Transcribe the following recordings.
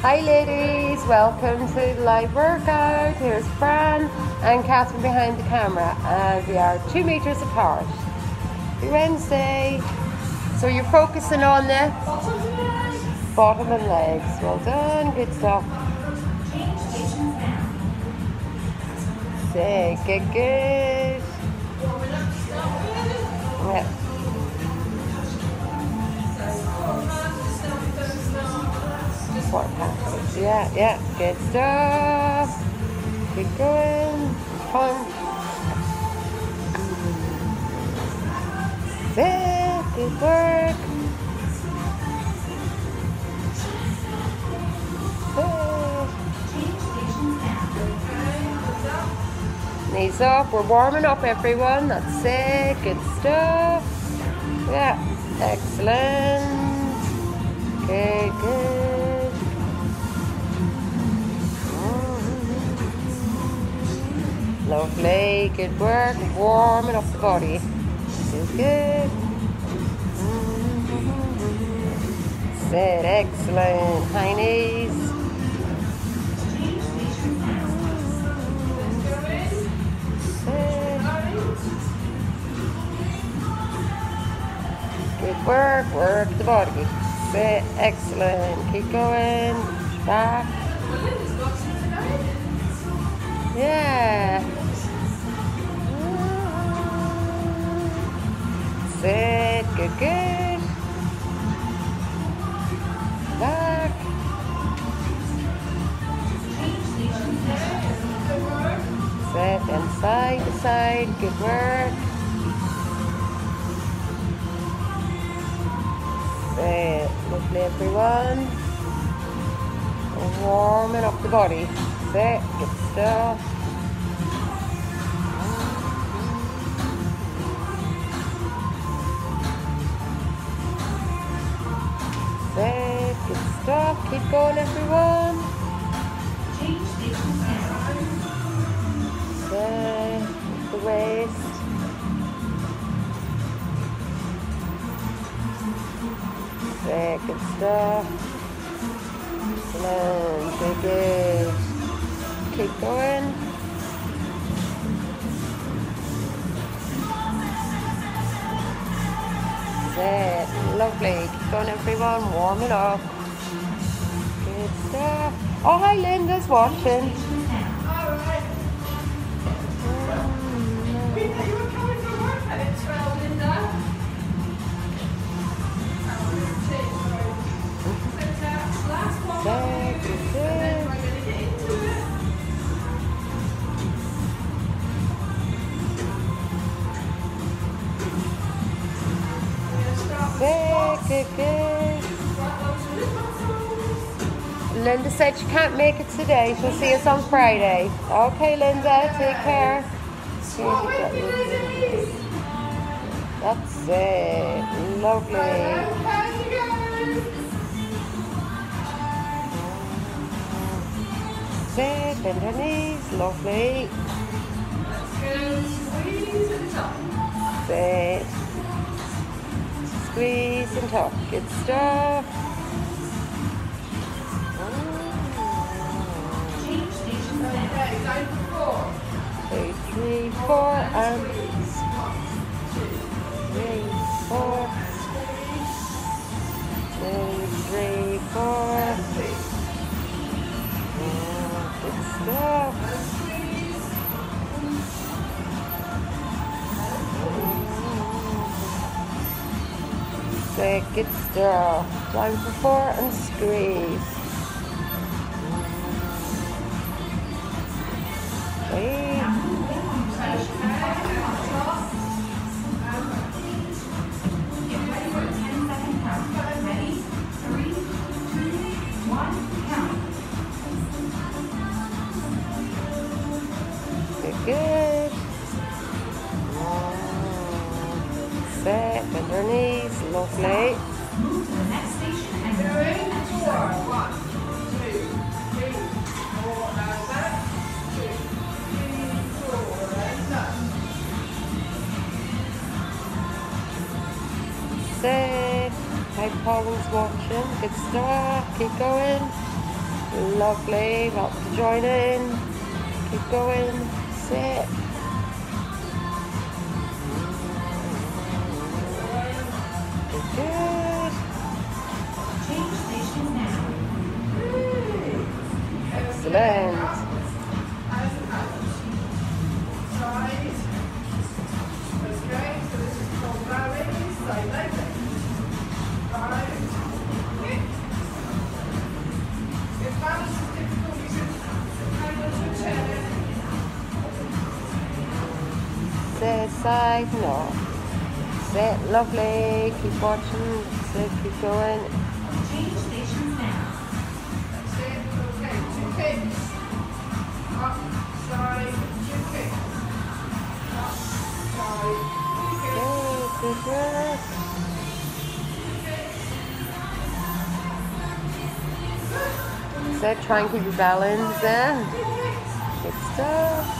Hi ladies, welcome to the live workout. Here's Fran and Catherine behind the camera, and we are 2 meters apart. Happy Wednesday. So you're focusing on the bottom and legs. Well done, good stuff. Sick, good. Yeah. Yeah, good stuff. Keep going. Fun. There, good work. There. Knees up. We're warming up, everyone. That's it. Good stuff. Yeah, excellent. Good. Lovely, good work, warming up the body. Good. Sit, excellent. High knees. Good work the body. Sit, excellent. Keep going. Back. Yeah. Sit, good. Back. Sit and side to side, good work. Sit, lovely everyone. Warming up the body. Sit, good stuff. Sit, good stuff. Keep going everyone. Sit, the waist. Sit, good stuff. Excellent, good. Keep going. Sit, lovely. Keep going everyone, warm it up. Good stuff. Oh, hi, Linda's watching. Alright. Linda, you were coming for work at 12, Linda. Last one. Good. We're going to get into it. Good. Linda said she can't make it today. She'll see us on Friday. Okay, Linda, take care. That's it. Lovely. Sit, bend her knees. Lovely. Sit. Squeeze and tuck. Good stuff. 2, 3, 4, and 3, 4. 2, 3, 4. Good stuff. Good stuff. Down for 4 and squeeze. Okay. Good. Sit, bend her knees, lovely. Move to the next station and go in. 1, 2, 3, 4, and back. 2, 3, 4, and up. Sit. Hi, Paul's watching. Good stuff. Keep going. Lovely. Welcome to join in. Keep going. Sit. Good. Change stations now. Excellent. Side. That's great. So this is called rallies. Side leg. 5, 6. If balance is difficult, you should hang onto a chair. Sit side, no. Sit, lovely. Keep watching. Sit, keep going. Change stations now. That's it. Okay, 2 kicks. Up, side, 2 kicks. Up, side, 2 kicks. Good work. Sit, try and keep your balance there. Good stuff.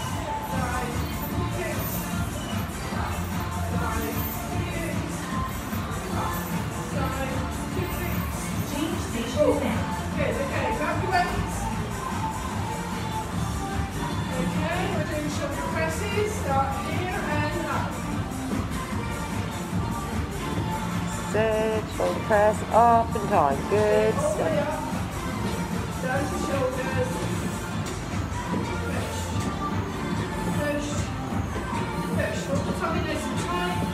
Change stations now. Good, okay, grab your weights. Okay, we're doing shoulder presses. Start here and up. Sit, shoulder press, up and down. Good All the way stuff. up. Down to shoulders. Push. Push. Push. Hold the tummy nice and tight.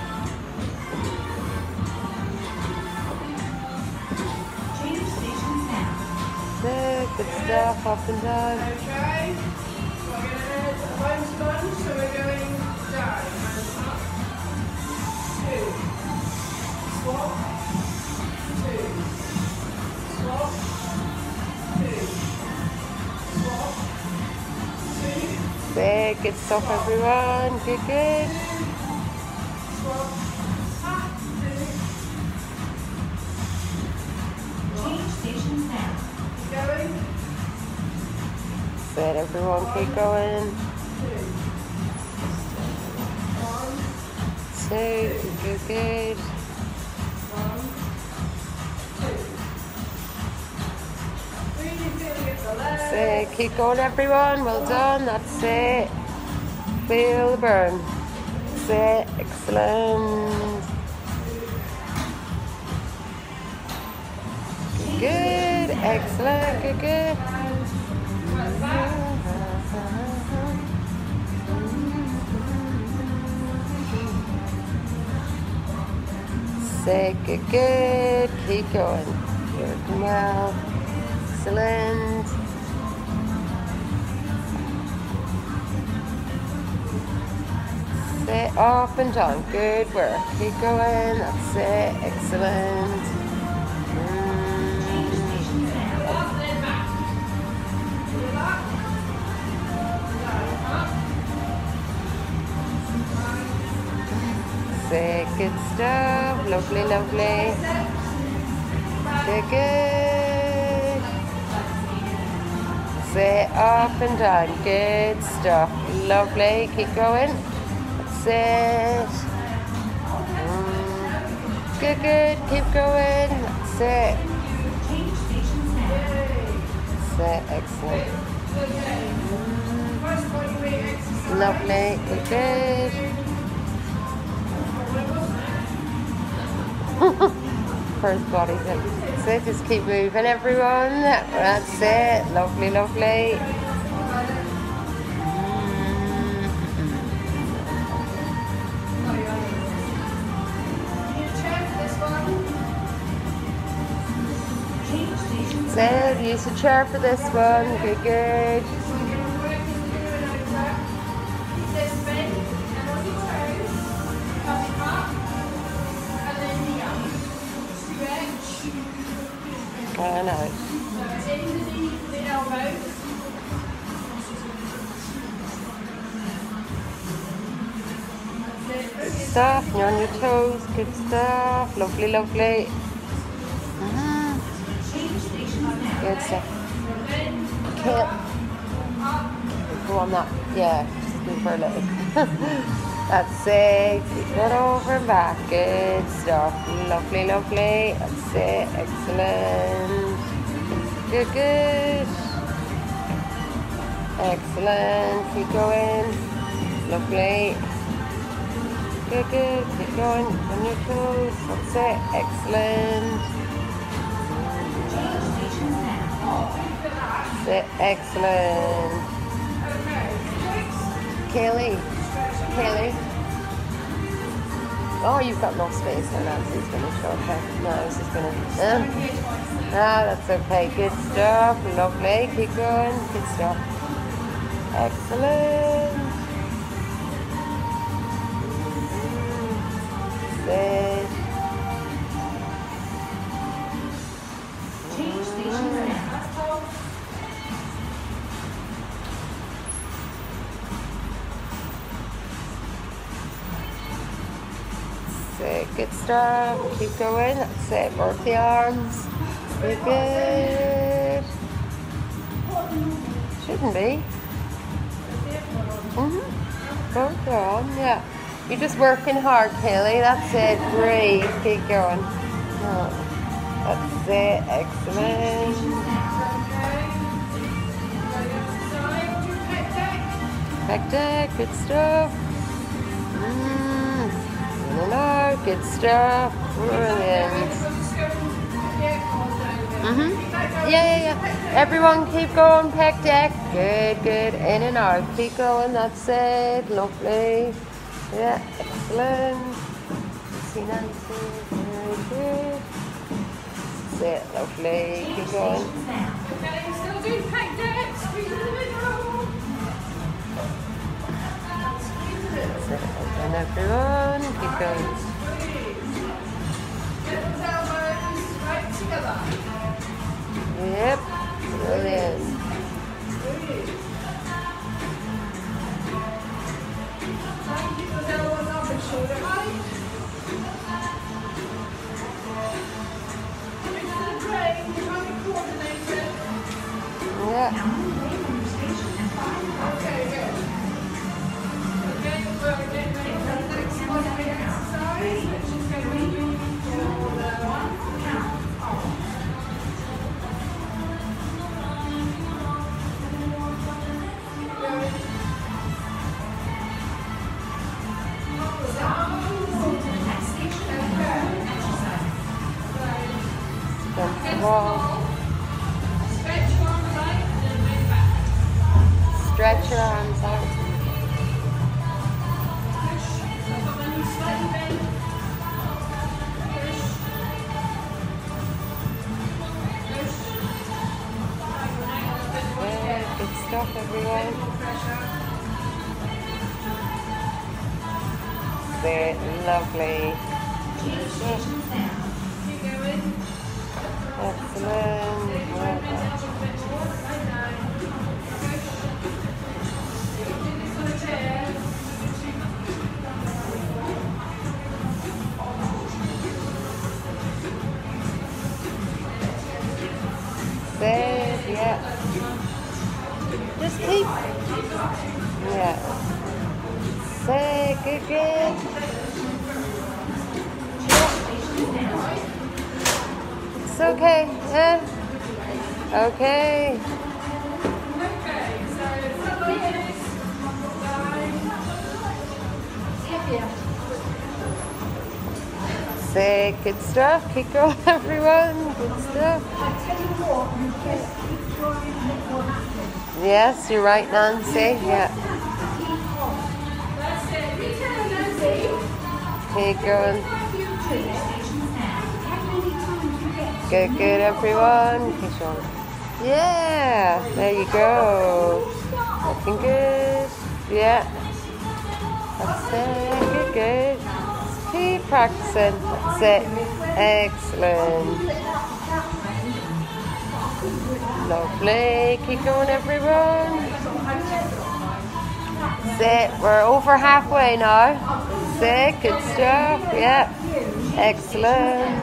Change stations now. Sit, good stuff, up and down. Okay. So we're going to head bones lunge, so we're going down and up. 2. Swap. 2. Swap. 2. Swap. 2. Sit, good stuff, everyone. Good, good. Swap. Up. 2. Change stations now. Keep going. Sit, everyone, keep going. 2. 1. Sit, good, good. 1. 2. Really feeling it the legs. Sit, keep going, everyone. Well done. That's it. Feel the burn. Sit, excellent. Good, excellent, good, good. Sit, good, good. Keep going. Working well. Excellent. Sit up and down. Good work. Keep going. That's it. Excellent. Sit. Good stuff. Lovely, lovely. Good, good. Sit up and down. Good stuff. Lovely. Keep going. That's it. Good, good. Keep going. That's it. That's it. Excellent. Lovely. Good, good. First body. That's it. Just keep moving, everyone. That's it. Lovely, lovely. That's it. Use a chair for this one. Good, good. And out. Good stuff. You're on your toes. Good stuff. Lovely, lovely. Good stuff. Kill. Go on that. Yeah, just go for a little. That's it. Keep it over and back. Good stuff. Lovely, lovely. That's it. Excellent. Good, good. Excellent. Keep going. Lovely. Good, good. Keep going on your toes. That's it. Excellent. That's it. Excellent. Kaylee. Oh, you've got no space now. Nancy's finished. Okay. No, I was just gonna. That's okay. Good stuff. Lovely. Keep going. Good stuff. Excellent. Sit. Sit. Good stuff. Keep going. That's it. Work the arms. Good, good. Shouldn't be. Go on, yeah. You're just working hard, Kelly. That's it. Breathe. Keep going. That's it. Excellent. Back deck. Good stuff. In and out. Good stuff. Brilliant. Yeah. Everyone keep going, pec deck. Good. In and out. Keep going. That's it. Lovely. Yeah, excellent. See Nancy. Very good. That's it. Lovely. Keep going. Okay, still doing pec deck. Squeeze in the middle. That's it. And everyone, keep going. Get those elbows right together. Yep. Brilliant. Keep those elbows up and shoulder height. Into the brain, you're trying to coordinate it. Yeah. Okay, good. Okay, we're getting ready for the next modeling exercise, which is going to be for the one count. Stretch your arms out and then bend back. Stretch your arms out. Push. So when you slightly bend, push. Yeah, good stuff, everyone. Very lovely. Keep going. Excellent. Well done. There, yeah. Just keep. Yeah. Say good. It's okay. Yeah. Okay. Say good stuff. Keep going, everyone. Good stuff. Yes, you're right, Nancy. Yeah. Keep going. Good, everyone. Keep going. Yeah, there you go. Looking good. Yeah. That's it. Good. Keep practicing. That's it. Excellent. Lovely. Keep going, everyone. That's it. We're over halfway now. That's it. Good stuff. Yeah. Excellent.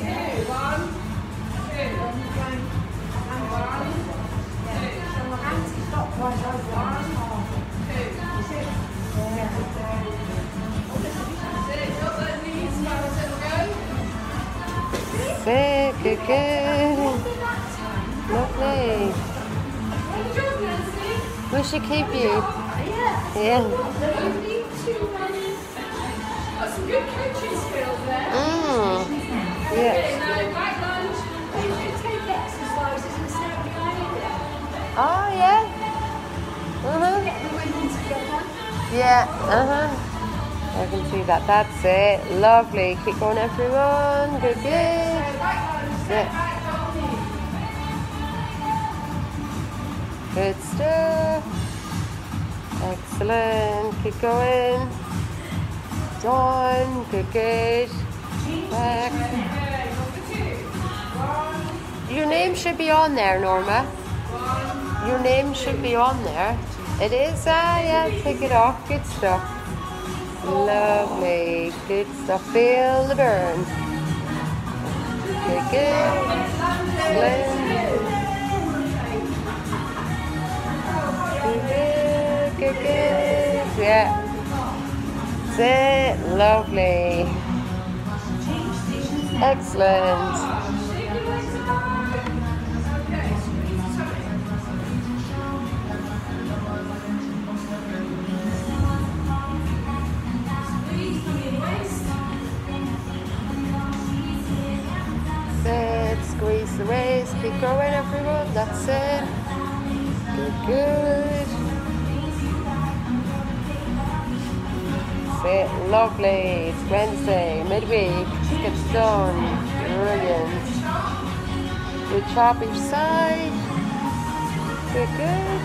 That's it. Good. Lovely. We should keep you. Yeah. Yeah. You need to, got some good coaching skills there. Yeah. Okay, now back lunge. You can take exercises and stand behind it. Oh, yeah. Get the women together. Yeah. I can see that. That's it. Lovely. Keep going, everyone. Good, good. Back lunge, step Yeah. back, don't Good stuff. Excellent. Keep going. Done. Good, good. Back. Okay, number 2. 1, Your name should be on there, Norma. 1. Your name should be on there. It is. Yeah. Take it off. Good stuff. Lovely. Good stuff. Feel the burn. Good, good. Excellent. Good, good, good. Yeah. That's it. Lovely. Excellent. That's it. Squeeze the waist. Keep going, everyone. That's it. Good, good. That's it. Lovely. It's Wednesday, midweek. Just get it done. Brilliant. Good chop each side. Good, good.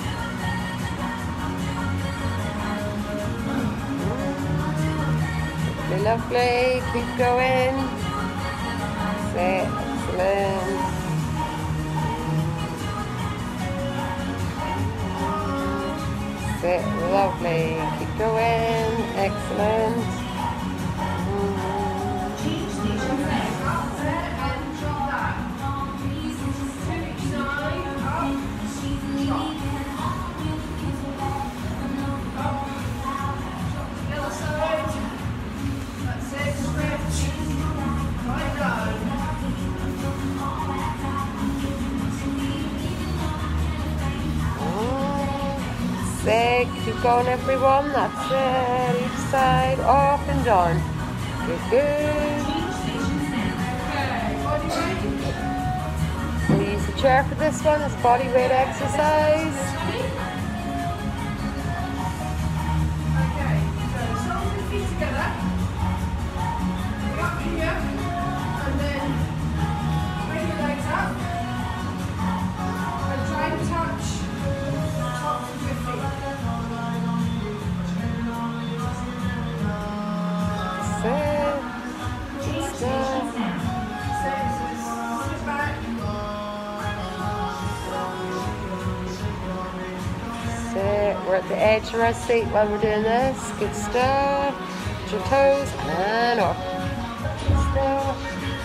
Lovely, lovely. Keep going. That's it. Excellent. That's it. Lovely. Keep going. Excellent. Sick. Keep going, everyone. That's it. Each side, off and on. Good, good. We'll use the chair for this one as body weight exercise. Okay, so soles of the feet together. Up here, and then bring your legs up. And try and touch the tops of your feet. That's it. Stuff. Sit back. Sit. We're at the edge of our seat while we're doing this. Good stuff. Put your toes and off. Good stuff.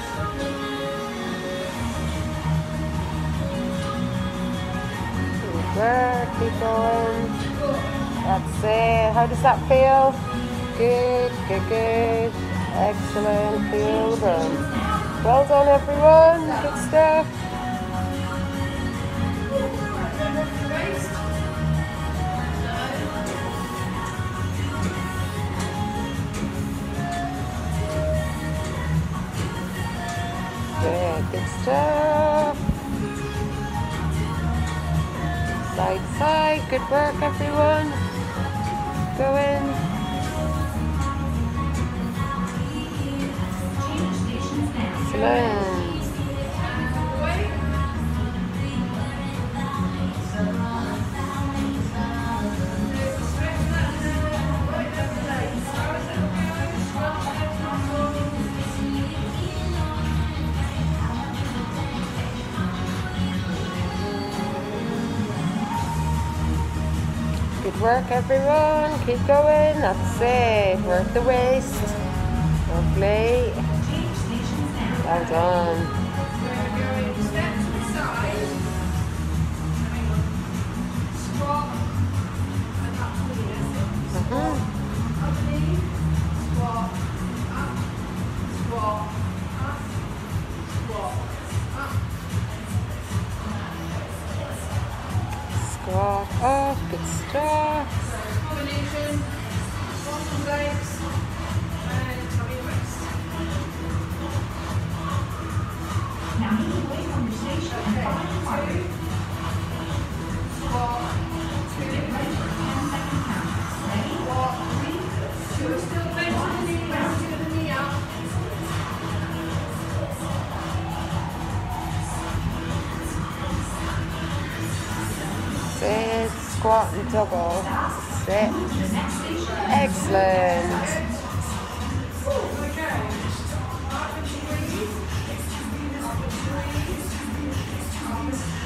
Good work. Keep going. That's it. How does that feel? Good, good, good. Excellent. Feel the burn. Well done, everyone. Good stuff. Good stuff. Side to side. Good work, everyone. Go in. Excellent. Good work, everyone. Keep going. That's it. Work the waist. Lovely. Well done. Step to the side. Squat. And up knee. Squat. Up knee. Squat. Up. Squat. Up. Squat. Up. Walk up, good stuff. Combination, walking legs, and tummy twist. Now move away from your station and find your partner. Walk, two, Get ready for a 10-second count. Ready? walk, 3, two, still bend the knee, bend the knee up. Sit, squat and double. Sit. to the next station. Excellent. Okay. Up and squeeze. Up and squeeze.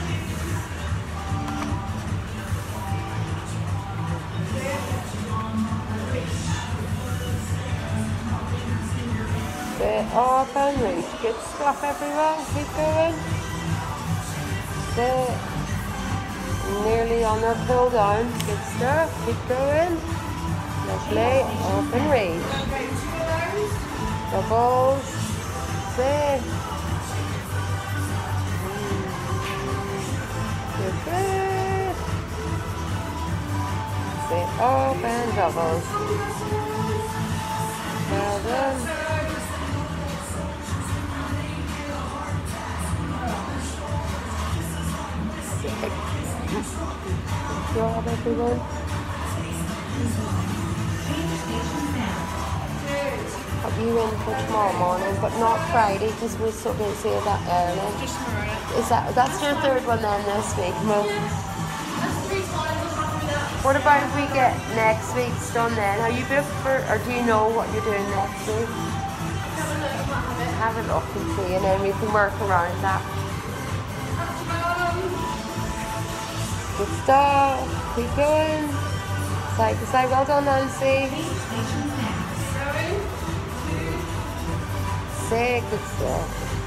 Sit up and reach. Good stuff, everyone. Keep going. Sit. Nearly on their pull down. Good stuff. Keep going. Lovely. Up and reach. Okay, two of those. Doubles. Sit. Good. Good. Sit up and doubles. Well done. Good job, everyone. Change stations now. I'll be in for tomorrow morning, but not Friday because we're so busy that early. Just tomorrow. That's your third one then this week? Well, That's 3 times. I'm happy with that. what about if we get next week's done then? Are you booked for, or do you know what you're doing next week? Have a look, I might have it. Have a look and see, and then we can work around that. Good stuff. Keep going. Side to side. Well done, Nancy. Change stations now. Sick. Good stuff.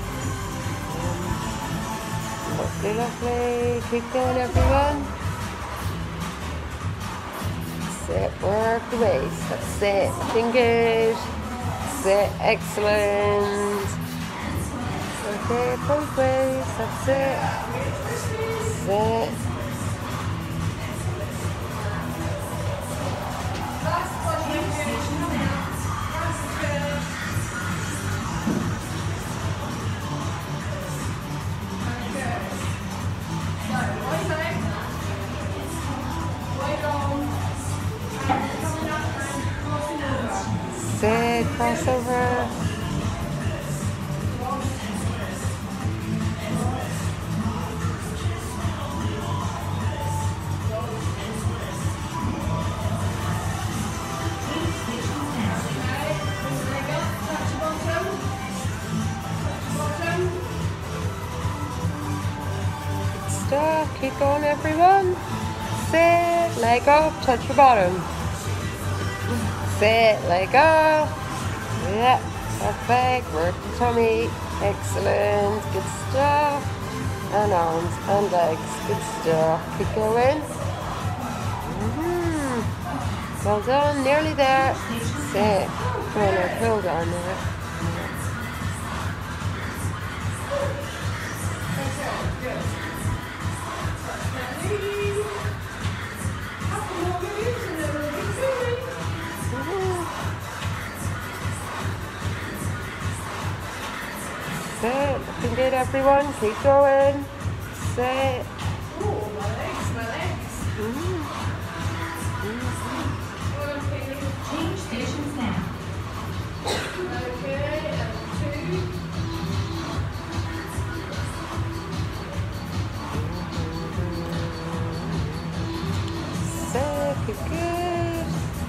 Lovely, lovely. Keep going, everyone. Sit. Work the waist. That's it. Looking good. Sit. Excellent. Okay, both ways. That's it. Sit. Sit, crossover. Stuff. Keep going, everyone. Sit, leg up, touch your bottom. Sit, leg up. Yeah, perfect. Work the tummy. Excellent. Good stuff. And arms and legs. Good stuff. Keep going. Well done. Nearly there. Sit. Come on now, pull down there. Sit. Looking good, everyone. Keep going. Sit. Change stations now. Sit. Keep good.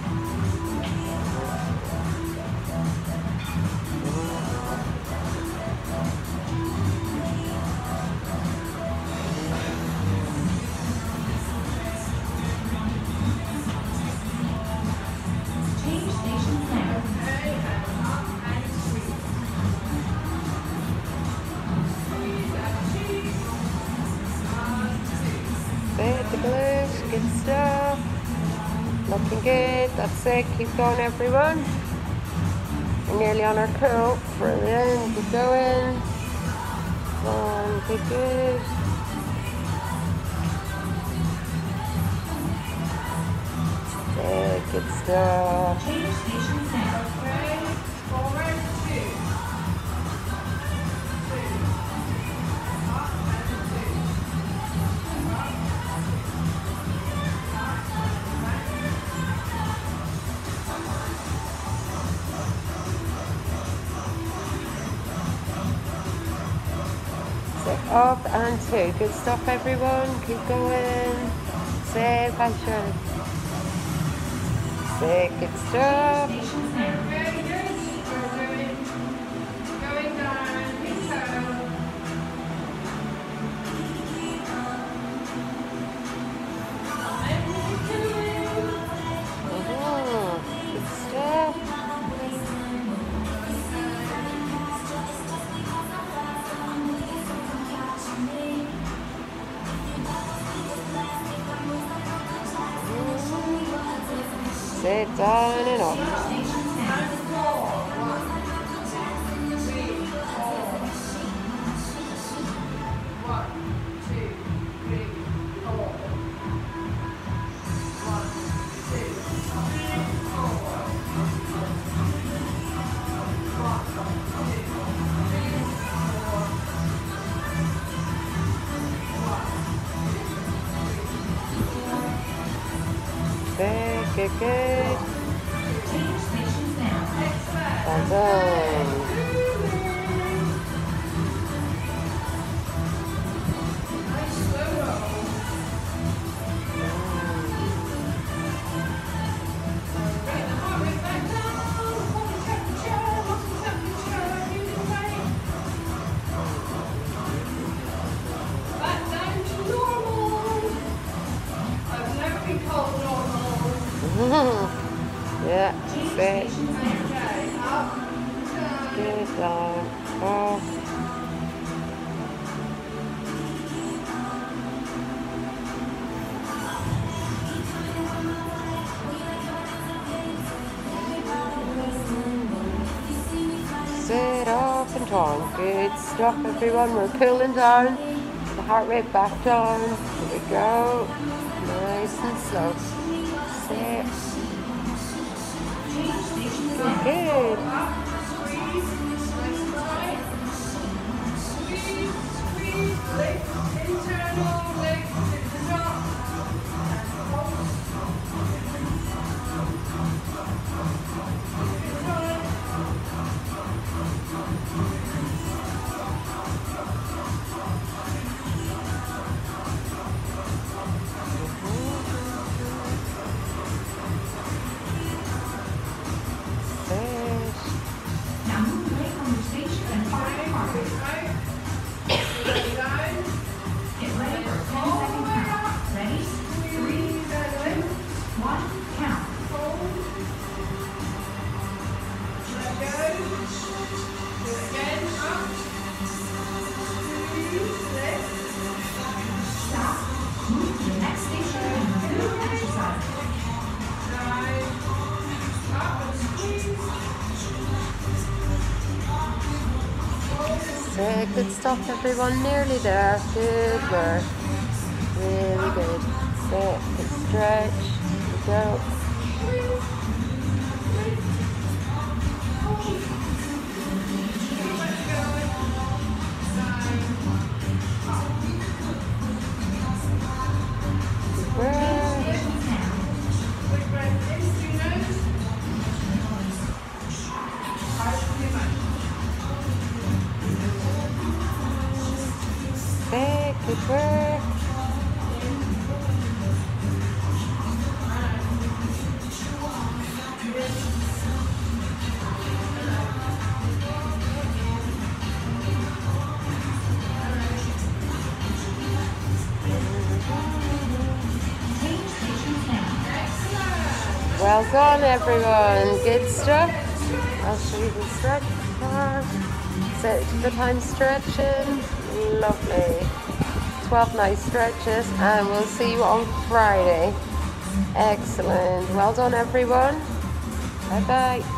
Change stations now. Sit. The glutes. Good stuff. Looking good. That's it. Keep going, everyone. We're nearly on our curl. Brilliant. Keep going. Good. Good stuff. Change stations now. Okay, forward, 2. 2. Up and 2. Up. Sit up and 2. Good stuff, everyone. Keep going. Sit, passion. Sit, good stuff. Stations now. Very good. We're going down, internal. And we're doing. Good stuff. Sit down and up. Stations now. And 4. 1, 2, 3, 4. 1, 2, 3, 4. 1, 2, 3, 4. 1, 2, 3, 4. Good, good. Change stations now. Well done. Nice slow roll. Bring the heart rate back down. Body temperature, muscle temperature, moving weight. Back down to normal. I've never been called normal. Yeah, Change sit. stations now. Okay, up, down. Good down. Off. Sit up and down. Good stuff, everyone. We're cooling down. The heart rate back down. Here we go. Nice and slow. Sit. Change stations now. Good. Up, squeeze, nice and tight. Squeeze, squeeze, lift, internal, lift, lift the top. And hold. Control. Sit. Now move away from your station and follow the heart rate. Right. Down. Get ready for 10-second count. Ready? 3, 2, 1, count. Hold. Let go. Do it again. Up. Squeeze, lift. Stop. Move to the next station and resume your exercise. Down. Up and squeeze. Sit. Good stuff, everyone. Nearly there. Good work. Really good. Sit. Good stretch. Here we go. Good work. Stations now. Quick breath in through nose. Out through mouth. Sit. Good work. Change stations now. Well done, everyone. Good stuff. I'll show you the stretch part. Sit to the time stretching. Lovely. 12 nice stretches, and we'll see you on Friday. Excellent. Well done, everyone. Bye bye.